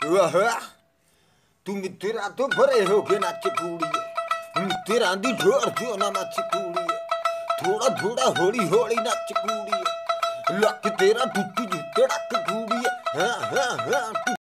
वाह तू मित्रा तो भरे हो गए नाच कूड़िए मित्रा दी ढोर जो ना नाच कूड़िए थोड़ा थोड़ा होली होली नाच कूड़िए लक तेरा टुੱਟੀ जूते डक कूड़िए हाँ हाँ हाँ